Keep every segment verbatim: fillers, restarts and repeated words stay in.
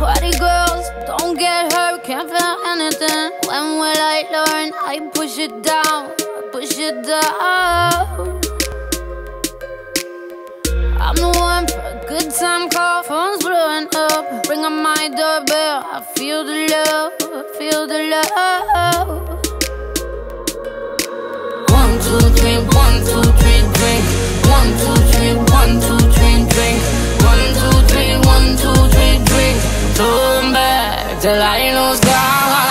Party girls, don't get hurt, can't feel anything. When will I learn? I push it down, I push it down. I'm the one for a good time call, phone's blowing up. Ring on my doorbell, I feel the love, I feel the love. One, two, three, one, two, three, drink. One, two, three, one, two, three, drink. One, two, three, one, two, three, drink. Turn back till I lose God.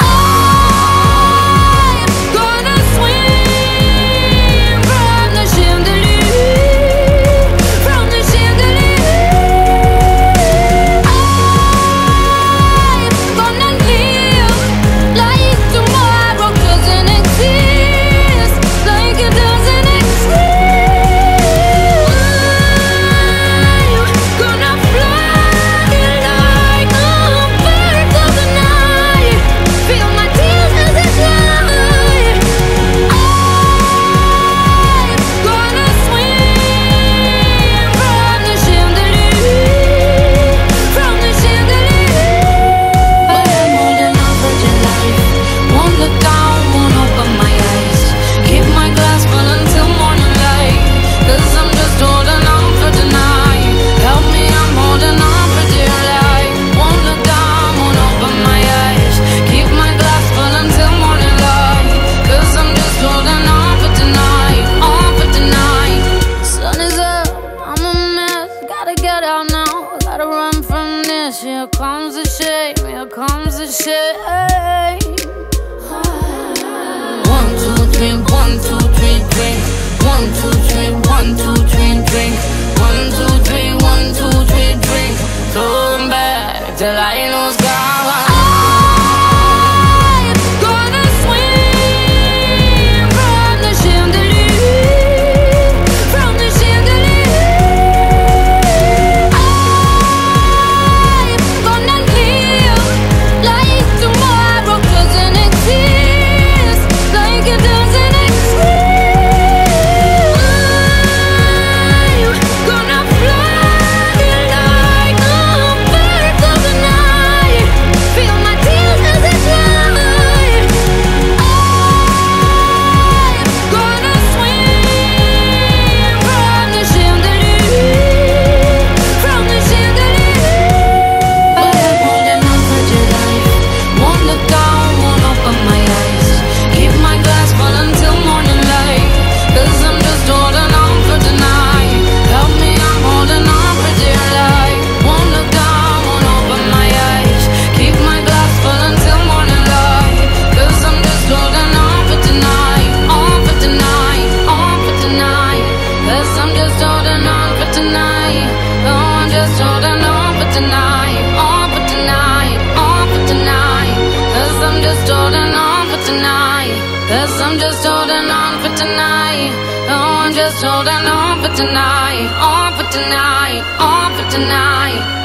Here comes the shame, here comes the shame. One, two, three, one, two, three, drink. One, two, three, one, two, three, drink. One, two, three, one, two, three, drink. Turn back till I lose God. Cause I'm just holding on for tonight. Oh, I'm just holding on for tonight. On for tonight, on for tonight.